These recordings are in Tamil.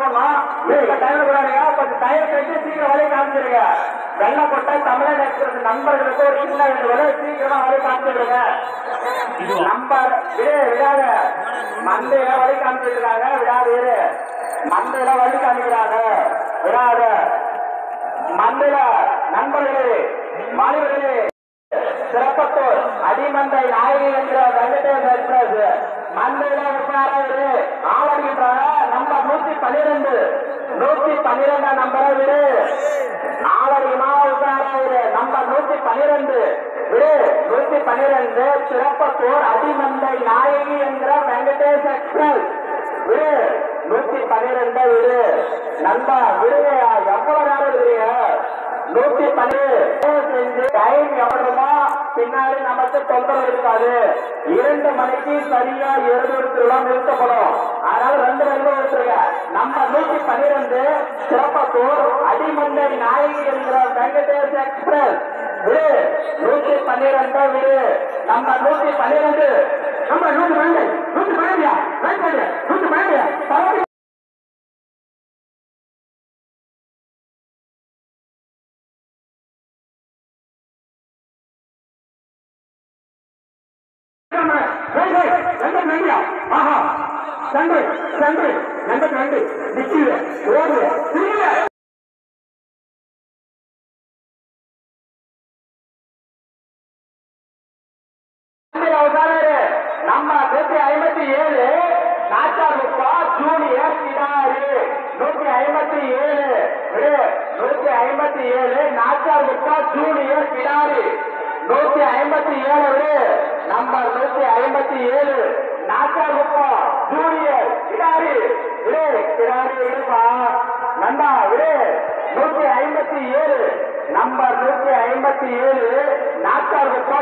பண்ணோம். டைம் கூடாதுங்க, கொஞ்சம் தயவு செஞ்சு சீக்கிரம் வழி காமிச்சிருங்க. வெள்ளக்கோட்டை தமிழக எக்ஸ்பிரஸ் நண்பர்களுக்கு ஒரு சின்ன வேண்டுகோள், சீக்கிரமா வழி காமிச்சிருங்க. நம்பர் விடாத மந்தையில வழி காமிச்சிட்டு இருக்காங்க, விடாது மந்தையில வழி காமிக்கிறாங்க, விடாத மந்தையில நண்பர்களே மாணவர்களே சிறப்பத்தூர் அடிமந்தை நாயகி என்ற வெங்கடேஷ் எக்ஸ்பிரஸ் மந்தையில உட்காராது ஆவடுகின்றாங்க. நம்பர் 112 நம்பரை விடு ஆவடிமா உட்காராது. நம்பர் 112 விடு 112 சிறப்பத்தூர் அடிமந்தை நாயகி என்ற வெங்கடேஷ் எக்ஸ்பிரஸ் விடு 112 விடு நண்பா விடுங்க. எவ்வளவு நேரம் விடுறீங்க? 112 டைம் எவ்வளவுமா பின்னாடி நமக்கு தொந்தரவு இருக்காது. 2 மணிக்கு சரியா 2 நிறுத்தப்படும். அதனால 2 ரன்கள் எடுத்துருங்க. நம்பர் 112 சிறப்பத்தூர் அடிமந்தை நாயகி என்கிற வெங்கடேஷ் எக்ஸ்பிரஸ் விடு 112 விடு நம்பர் 112 நம்பர் 112 நம்ம 157 நாச்சார்புக்கா ஜூனியர் கிடாரி 157 நாச்சார்புக்கா ஜூனியர் கிடாரி 157 நம்பர் 157 நாச்சார்புக்கா ஜூனியர் கிடாரி கிடாரி இருப்பா நண்டா 157 நம்பர் 157 நாச்சார்புக்கா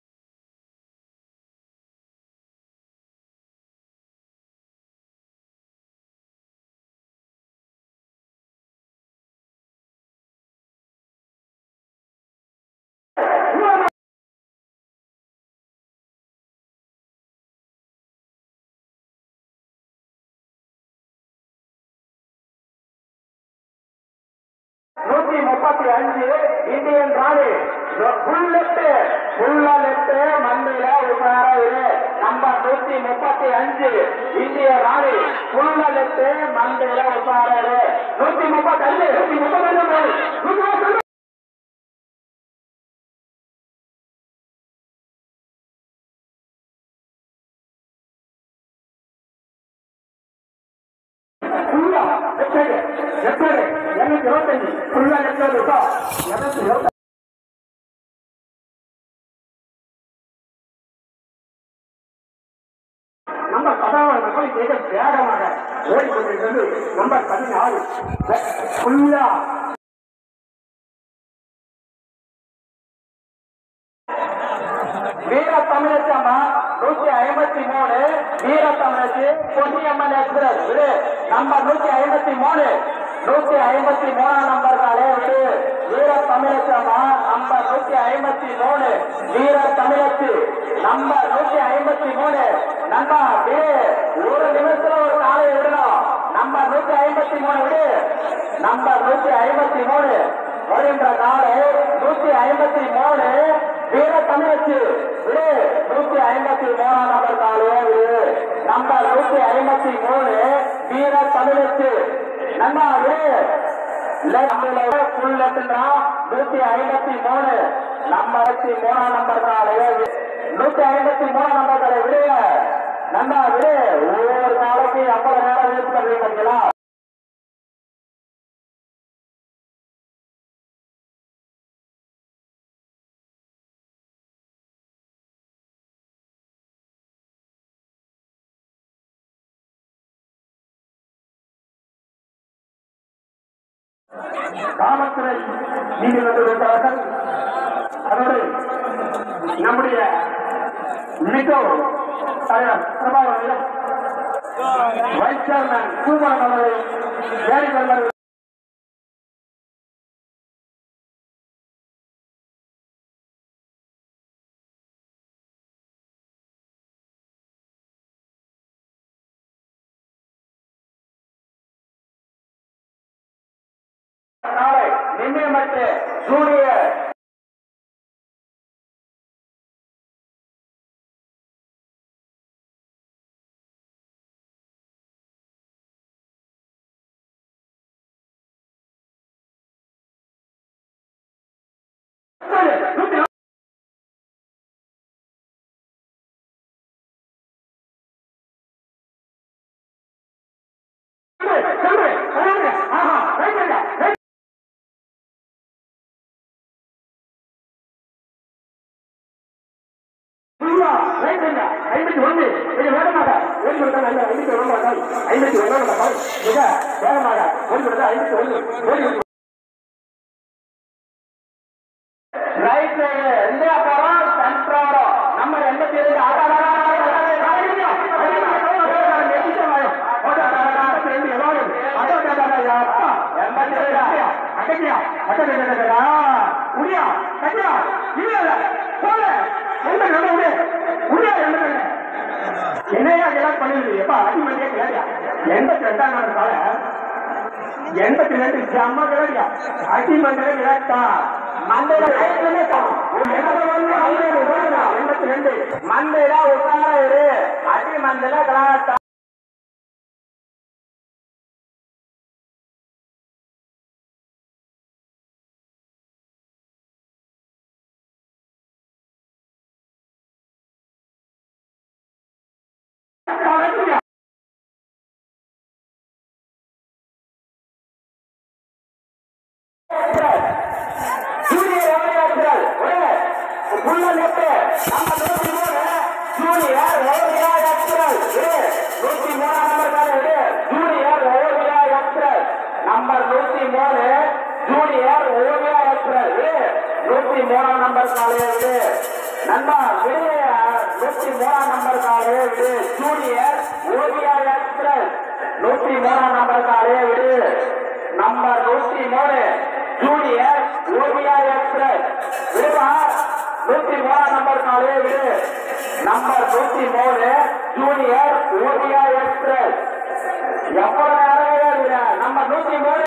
இந்தியன் ராணி மண்ணில உட்காராது. நம்பர் 135 இந்திய ராணி புல்லெட்டு மண்ணில உட்காராது. 135 நம்பர் 16 வேகமாக ஓடிக்கொண்டிருக்கிறது. நம்பர் 16 வீர தமிழச்சம்மா 153 வீர தமிழச்சி பொன்னியம்மன் எக்ஸ்பிரஸ் விடு நம்பர் 153 நம்பர் காலே விடு வீர தமிழச்சம்மா நம்பர் 153 வீர தமிழச்சி நம்பர் 153 நண்பா விடு 1 நிமிஷத்துல ஒரு காலை விடணும். நம்பர் 153 விடு நம்பர் 153 வருகின்ற காலை 153 வீர தமிழச்சி விடு 153 நம்பர் காலையே விடு நம்பர் 153 வீர தமிழச்சி நண்பா விடு புல் லெட்டுன்றா 153 நம்பர் 3 நம்பர் காலையே 153 நம்பர் காலை விடுங்க நண்பா விடு. ஒவ்வொரு நாளைக்கு 50 நேரம் வேஸ்ட் பண்றீங்களா? காவல்துறை நீதிமன்றங்கள் அதோடு நம்முடைய மிகோ தலைவர் பிரபாகரன் வைஸ் சேர்மன் பூமன் அவர்கள் நிமியமட்டு ஜூனியர் என்னையா எல்லாம் பண்ணிருக்கீங்க எப்ப அடிமதியா கிடையாது 82 கால 82 அம்மா கிடையா அடிமதியா கிடையாட்டா மந்தையில 82 மந்தையில உட்காரு அடிமந்தில கிடையாட்டா number 103 junior Oviya express 103 number காலையே விடு நண்பா விடு 103 நம்பர் காலையே விடு ஜூனியர் ஓவியா எக்ஸ்பிரஸ் 103 நம்பர் காலையே விடு நம்பர் 103 ஜூனியர் ஓவியா எக்ஸ்பிரஸ் விடுவா 103 நம்பர் காலையே விடு நம்பர் 103 ஜூனியர் ஓவியா எக்ஸ்பிரஸ் எவ்வளவு நேரம் நம்ம 103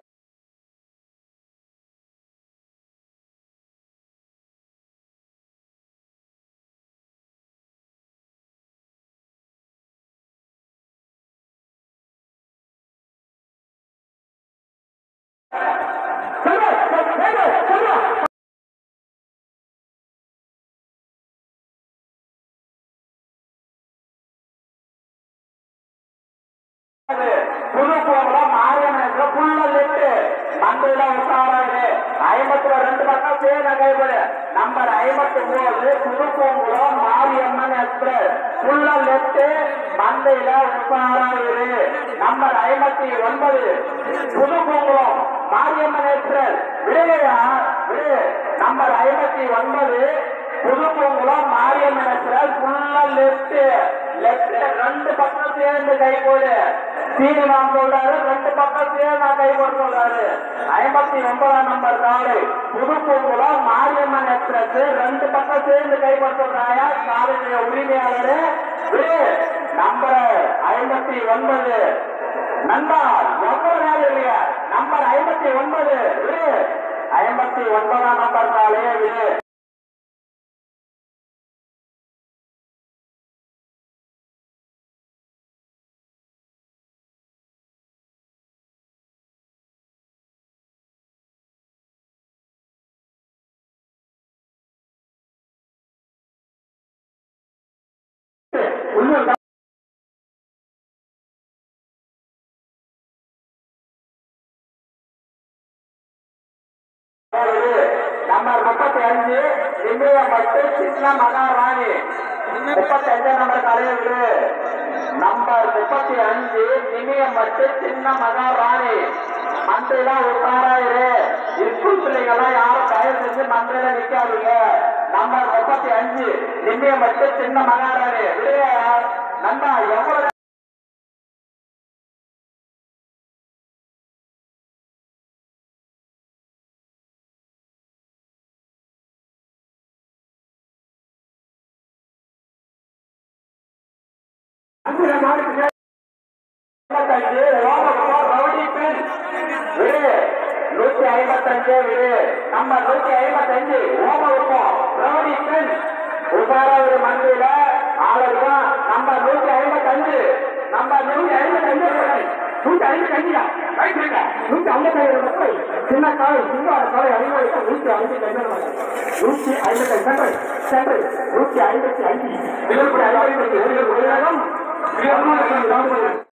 புதுக்கோட்டை மாரியம்மன் புள்ள லெட்டு மந்தையில உட்காராது 52 பக்கம் சேன கைப்படு நம்பர் 59 புதுக்கோங்குளம் மாரியம்மன் எக்ஸ்பிரஸ் புள்ள லெட்டு மந்தையில உட்காராது நம்பர் 59 புதுக்கோங்குளம் மாரியம்மன் எக்ஸ்பிரஸ் விடுகையா விடு நம்பர் 59 புதுக்கோங்குளம் மாரியம்மன் எக்ஸ்பிரஸ் புள்ள லெட்டு ரெண்டு பக்கம் சேர்ந்து கை போடு சீனிவான் சொல்றாரு 2 பக்கம் சேர்ந்து கை போட்டு சொல்றாரு 59 நம்பர் காலை புதுக்கோங்குளம் மாரியம்மன் எக்ஸ்பிரஸ் 2 பக்கம் சேர்ந்து கை போட்டு சொல்றாயா காலையுடைய உரிமையாளரு நம்பர் 59 நண்பா எவ்வளவு நேரம் இல்லையா நம்பர் 59 59 நம்பர் காலையே விடு நம்பர் 35 நிமியமட்டு சின்ன மகாராணி 35 நம்பர் தலைவர் நம்பர் 35 நிமியமட்டு சின்ன மகாராணி மந்தையில உட்காராயிரு ஸ்கூல் பிள்ளைங்கெல்லாம் யாரும் தயவு செஞ்சு மந்தையில நிக்காதீங்க நம்பர் 35 நிமியமட்டு சின்ன மகாராணி நண்பா எவ்வளவு ரவுடி பெண் விடு 155 விடு நம்பர் 155 ஓமவுப்பம் ரவுடி பெண் உசாராவது மந்தியில ஆளுக்கா நம்பர் 155 நம்பர் 155 சின்ன காய் சிங்கார காலை அறிவுரைக்க 155 155